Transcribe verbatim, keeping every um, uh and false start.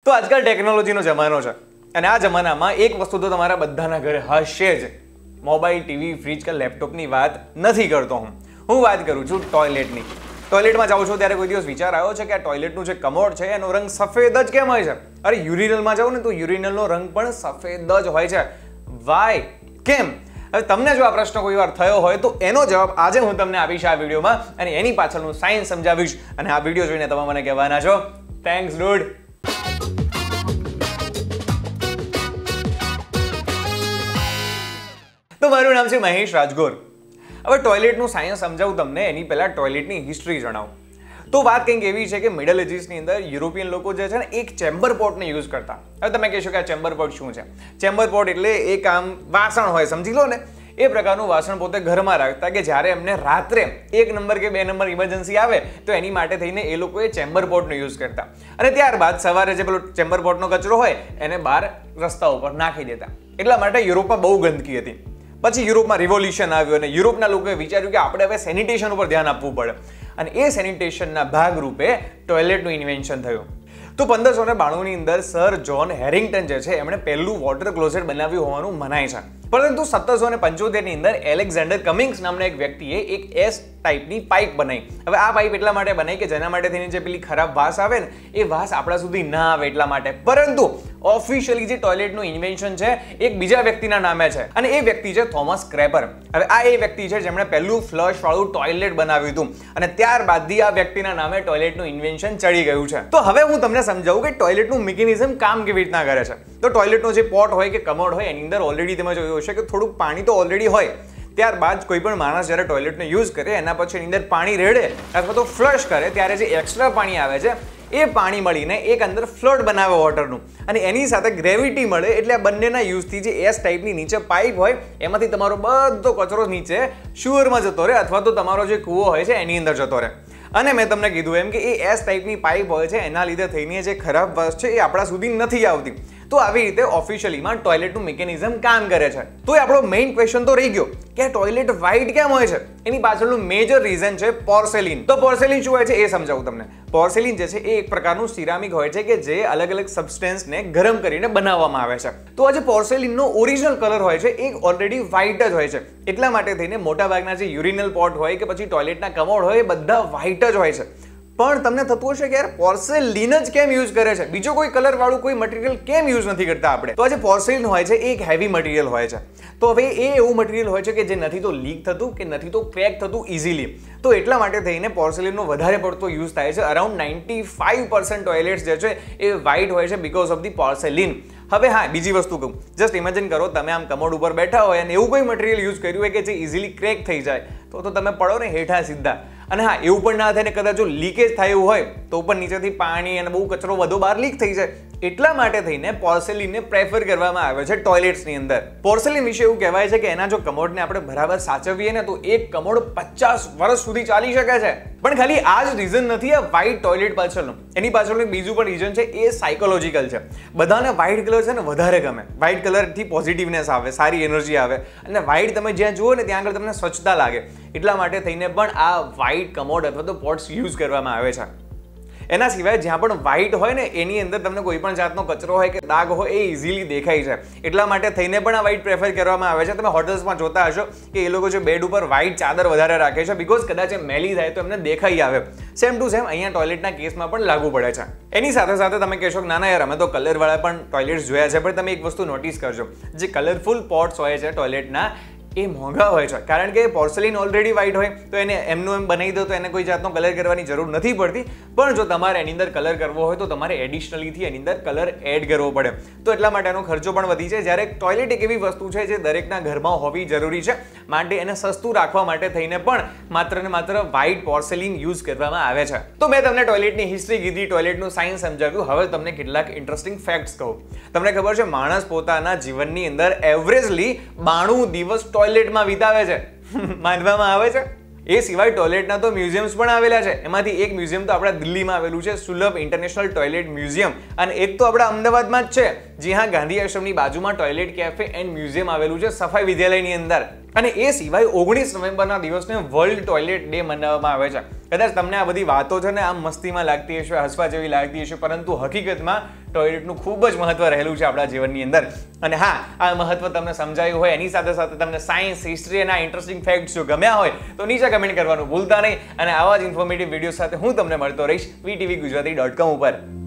તો આજકાલ ટેકનોલોજીનો જમાનો છે અને આ જમાનામાં એક વસ્તુ તો તમારા બધાના ઘરે હશે જ. મોબાઈલ, ટીવી, ફ્રીજ કે લેપટોપની વાત નથી કરતો હું હું વાત કરું છું ટોયલેટની. ટોયલેટમાં જાઉં છું ત્યારે કોઈ દિવસ વિચાર આવ્યો છે કે આ ટોયલેટનું જે કમોડ છે એનો રંગ સફેદ જ કેમ હોય છે? અરે યુરિનલમાં જાઉં ને તો યુરિનલનો રંગ પણ સફેદ જ હોય છે. વાય? કેમ? હવે તમને જો આ પ્રશ્ન કોઈ વાર થયો હોય તો એનો જવાબ આજે હું તમને આપીશ આ વિડીયોમાં અને એની પાછળનું સાયન્સ સમજાવીશ અને આ વિડીયો જોઈને તમે મને કહેવાના છો થેન્ક્સ ડૂડ. તો મારું નામ છે મહેશ રાજગોર. હવે ટોયલેટનું સાયન્સ સમજાવું તમને એની પહેલા ટોયલેટની હિસ્ટ્રી જણાવું. તો વાત કંઈક એવી છે કે મિડલ એજીસની અંદર યુરોપિયન લોકો જે છે ને એક ચેમ્બર પોટને યુઝ કરતા. હવે તમે કહેશો કે આ ચેમ્બર પોટ શું છે? ચેમ્બર પોટ એટલે એક આમ વાસણ હોય, સમજી લો ને, એ પ્રકારનું વાસણ પોતે ઘરમાં રાખતા કે જ્યારે એમને રાત્રે એક નંબર કે બે નંબર ઇમરજન્સી આવે તો એની માટે થઈને એ લોકોએ ચેમ્બર પોટનો યુઝ કરતા અને ત્યારબાદ સવારે જે પેલો ચેમ્બર પોટનો કચરો હોય એને બહાર રસ્તા ઉપર નાખી દેતા. એટલા માટે યુરોપમાં બહુ ગંદકી હતી. પછી યુરોપમાં રિવોલ્યુશન આવ્યું અને યુરોપના લોકોએ વિચાર્યું કે આપણે હવે સેનિટેશન ઉપર ધ્યાન આપવું પડે અને એ સેનિટેશનના ભાગરૂપે ટોયલેટનું ઇન્વેન્શન થયું. તો પંદરસો ને બાણુંની અંદર સર જ્હોન હેરિંગ્ટન જે છે એમણે પહેલું વોટર ક્લોઝેટ બનાવ્યું હોવાનું મનાય છે. પરંતુ સત્તરસો ને પંચોતેરની અંદર એલેક્ઝાન્ડર કમિંગ્સ નામના એક વ્યક્તિએ એક એસ ટાઈપની પાઇપ બનાવી. હવે આ પાઇપ એટલા માટે બનાવી કે જેના માટે થઈને જે પેલી ખરાબ વાસ આવે ને એ વાસ આપણા સુધી ના આવે એટલા માટે. પરંતુ ઓફિશિયલી જે ટોયલેટનું ઇન્વેન્શન છે એક બીજા વ્યક્તિના નામે છે અને એ વ્યક્તિ છે થોમસ ક્રેપર. હવે આ એ વ્યક્તિ છે જેમણે પહેલું ફ્લશ વાળું ટોયલેટ બનાવ્યું હતું અને ત્યારબાદથી આ વ્યક્તિના નામે ટોયલેટનું ઇન્વેન્શન ચડી ગયું છે. તો હવે હું તમને સમજાવું કે ટોયલેટનું મિકેનિઝમ કામ કેવી રીતના કરે છે. તો ટોયલેટનો જે પોટ હોય કે કમોડ હોય એની અંદર ઓલરેડી તમે જોયું હશે કે થોડુંક પાણી તો ઓલરેડી હોય. ત્યારબાદ કોઈ પણ માણસ જ્યારે ટોયલેટનો યુઝ કરે એના પછી એની અંદર પાણી રેડે અથવા તો ફ્લશ કરે ત્યારે જે એક્સ્ટ્રા પાણી આવે છે એ પાણી મળીને એક અંદર ફ્લોટ બનાવે વોટરનું અને એની સાથે ગ્રેવિટી મળે એટલે આ બંનેના યુઝથી જે એસ ટાઈપની નીચે પાઇપ હોય એમાંથી તમારો બધો કચરો નીચે શુઅરમાં જતો રહે અથવા તો તમારો જે કૂવો હોય છે એની અંદર જતો રહે. અને મેં તમને કીધું એમ કે એ એસ ટાઈપની પાઇપ હોય છે એના લીધે થઈને જે ખરાબ વાસ છે એ આપણા સુધી નથી આવતી. તો આવી રીતે ઓફિશિયલીમાં ટોયલેટનું મિકેનિઝમ કામ કરે છે. તો એ આપણો મેઇન ક્વેશ્ચન તો રહી ગયો કે ટોયલેટ વ્હાઇટ કેમ હોય છે? એની પાછળનું મેજર રીઝન છે પોર્સેલિન. તો પોર્સેલિન શું હોય છે એ સમજાવું તમને. પોર્સેલિન જે છે એ એક પ્રકારનું સિરામિક હોય છે કે જે અલગ અલગ સબસ્ટન્સને ગરમ કરીને બનાવવામાં આવે છે. તો આ જે પોર્સેલિનનો ઓરિજિનલ કલર હોય છે એ ઓલરેડી વ્હાઇટ જ હોય છે. એટલા માટે થઈને મોટાભાગના જે યુરિનલ પોટ હોય કે પછી ટોયલેટના કમોડ હોય એ બધા વ્હાઇટ જ હોય છે. પણ તમને થતું હશે કે યાર પોર્સેલિન જ કેમ યુઝ કરે છે? બીજો કોઈ કલર વાળું કોઈ મટીરિયલ કેમ યુઝ નથી કરતા આપણે? તો આ જે પોર્સેલિન હોય છે એ એક હેવી મટીરિયલ હોય છે. તો હવે એ એવું મટીરિયલ હોય છે કે જે નથી તો લીક થતું કે નથી તો ક્રેક થતું ઇઝીલી. તો એટલા માટે થઈને પોર્સેલિનનો વધારે પડતો યુઝ થાય છે. Around ninety five percent toilets જે છે એ વ્હાઇટ હોય છે બીકોઝ ઓફ ધી પોર્સેલિન. હવે હા, બીજી વસ્તુ કહું, જસ્ટ ઇમેજિન કરો તમે આમ કમોડ ઉપર બેઠા હોય અને એવું કોઈ મટીરિયલ યુઝ કર્યું હોય કે જે ઇઝીલી ક્રેક થઈ જાય તો તો તમે પડો ને હેઠા સીધા. અને હા, એવું પણ ના થાય ને કદાચ જો લીકેજ થયું હોય તો પણ નીચેથી પાણી અને બહુ કચરો બધો બહાર લીક થઈ જાય. એટલા માટે થઈને પોર્સેલિનને પ્રેફર કરવામાં આવે છે ટોયલેટ્સની અંદર. પોર્સેલિન વિશે એવું કહેવાય છે કે એના જો કમોડને આપણે બરાબર સાચવીએ ને તો એક કમોડ પચાસ વર્ષ સુધી ચાલી શકે છે. પણ ખાલી આ જ રીઝન નથી આ વ્હાઇટ ટોયલેટ પાછળનું. એની પાછળનું બીજું પણ રીઝન છે, એ સાયકોલોજીકલ છે. બધાને વ્હાઇટ કલર છે ને વધારે ગમે. વ્હાઇટ કલરથી પોઝિટિવનેસ આવે, સારી એનર્જી આવે અને વ્હાઇટ તમે જ્યાં જુઓ ને ત્યાં આગળ તમને સ્વચ્છતા લાગે. એટલા માટે થઈને પણ આ વ્હાઇટ કમોડ અથવા તો પોટ્સ યુઝ કરવામાં આવે છે. એના સિવાય જ્યાં પણ વ્હાઇટ હોય ને એની અંદર તમને કોઈ પણ જાતનો કચરો હોય કે દાગ હોય એ ઇઝીલી દેખાય છે. એટલા માટે થઈને પણ આ વ્હાઇટ પ્રેફર કરવામાં આવે છે. તમે હોટલ્સમાં જોતા હશો કે એ લોકો જે બેડ ઉપર વ્હાઇટ ચાદર વધારે રાખે છે બીકોઝ કદાચ એ મેલી થાય તો એમને દેખાઈ આવે. સેમ ટુ સેમ અહીંયા ટોયલેટના કેસમાં પણ લાગુ પડે છે. એની સાથે સાથે તમે કહેશો કે ના ના યાર અમે તો કલરવાળા પણ ટોયલેટ્સ જોયા છે, પણ તમે એક વસ્તુ નોટિસ કરજો, જે કલરફુલ પોટ્સ હોય છે ટોયલેટના એ મોંઘા હોય છે. કારણ કે પોર્સેલિન ઓલરેડી વ્હાઇટ હોય તો એને એમનું એમ બનાવી દો તો એને કોઈ જાતનો કલર કરવાની જરૂર નથી પડતી. પણ જો તમારે એની અંદર કલર કરવો હોય તો તમારે એડિશનલીથી એની અંદર કલર એડ કરવો પડે. તો એટલા માટે એનો ખર્ચો પણ વધી છે. જ્યારે ટોયલેટ એક એવી વસ્તુ છે જે દરેકના ઘરમાં હોવી જરૂરી છે માટે એને સસ્તું રાખવા માટે થઈને પણ માત્ર ને માત્ર વ્હાઇટ પોર્સેલિન યુઝ કરવામાં આવે છે. તો મેં તમને ટોયલેટની હિસ્ટ્રી કીધી, ટોયલેટનું સાયન્સ સમજાવ્યું. હવે તમને કેટલાક ઇન્ટરેસ્ટિંગ ફેક્ટ્સ કહું. તમને ખબર છે માણસ પોતાના જીવનની અંદર એવરેજલી બાણું દિવસ ટોયલેટમાં વિતાવે છે માનવામાં આવે છે. એ સિવાય ટોયલેટના તો મ્યુઝિયમ્સ પણ આવેલા છે. એમાંથી એક મ્યુઝિયમ તો આપણા દિલ્હીમાં આવેલું છે, સુલભ ઇન્ટરનેશનલ ટોયલેટ મ્યુઝિયમ, અને એક તો આપણા અમદાવાદમાં જ છે. જી હા, ગાંધી આશ્રમની બાજુમાં ટોયલેટ કેફે એન્ડ મ્યુઝિયમ આવેલું છે સફાઈ વિદ્યાલયની અંદર. અને એ સિવાય ઓગણીસ નવેમ્બરના દિવસને વર્લ્ડ ટોયલેટ ડે મનાવવામાં આવે છે. કદાચ તમને આ બધી વાતો છે ને આમ મસ્તીમાં લાગતી હશે, હસવા જેવી લાગતી હશે, પરંતુ હકીકતમાં ટોયલેટનું ખૂબ જ મહત્વ રહેલું છે આપણા જીવનની અંદર. અને હા, આ મહત્વ તમને સમજાયું હોય, એની સાથે સાથે તમને સાયન્સ, હિસ્ટ્રી અને ઇન્ટરેસ્ટિંગ ફેક્ટ્સ જો ગમ્યા હોય તો નીચે કમેન્ટ કરવાનું ભૂલતા નહીં. અને આવા જ ઇન્ફોર્મેટિવ વિડીયો સાથે હું તમને મળતો રહીશ વીટીવી ગુજરાતી ડોટ કોમ ઉપર.